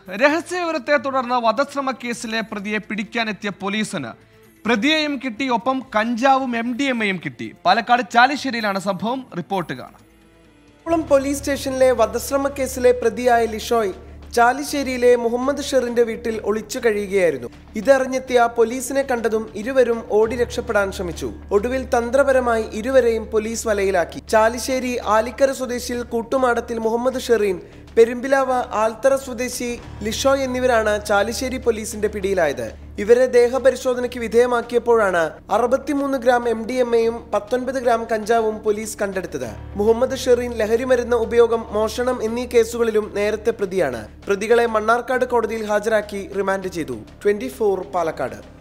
രഹസ്യവിവരത്തെ തുടർന്ന് വധശ്രമ കേസിലെ പ്രതിയെ പിടിക്കാനെത്തിയ പോലീസിന് പ്രതിയെയും കിട്ടി, ഒപ്പം കഞ്ചാവും MDMAയും കിട്ടി. പാലക്കാട് ചാലിശ്ശേരിയിലാണ് സംഭവം. റിപ്പോർട്ട് കാണാം. പോലീസ് സ്റ്റേഷനിലെ വധശ്രമ കേസിലെ പ്രതിയായ ലിഷോയ് ചാലിശ്ശേരിയിലെ മുഹമ്മദ് ഷെറിന്റെ വീട്ടിൽ ഒളിച്ചു കഴിയുകയായിരുന്നു. ഇതറിഞ്ഞെത്തിയ പോലീസിനെ കണ്ടതും ഇരുവരും ഓടി രക്ഷപ്പെടാൻ ശ്രമിച്ചു. ഒടുവിൽ തന്ത്രപരമായി ഇരുവരെയും പോലീസ് വലയിലാക്കി. ചാലിശ്ശേരി ആലിക്കര സ്വദേശിയിൽ കൂട്ടുമാടത്തിൽ മുഹമ്മദ് ഷെറീൻ, പെരുമ്പിലാവ് ആൽത്തറ സ്വദേശി ലിഷോയ് എന്നിവരാണ് ചാലിശ്ശേരി പോലീസിന്റെ പിടിയിലായത്. ഇവരെ ദേഹപരിശോധനയ്ക്ക് വിധേയമാക്കിയപ്പോഴാണ് 63 ഗ്രാം MDMAയും 19 ഗ്രാം കഞ്ചാവും പോലീസ് കണ്ടെടുത്തത്. മുഹമ്മദ് ഷെറീൻ ലഹരിമരുന്ന് ഉപയോഗം, മോഷണം എന്നീ കേസുകളിലും നേരത്തെ പ്രതിയാണ്. പ്രതികളെ മണ്ണാർക്കാട് കോടതിയിൽ ഹാജരാക്കി റിമാൻഡ് ചെയ്തു. 24 പാലക്കാട്.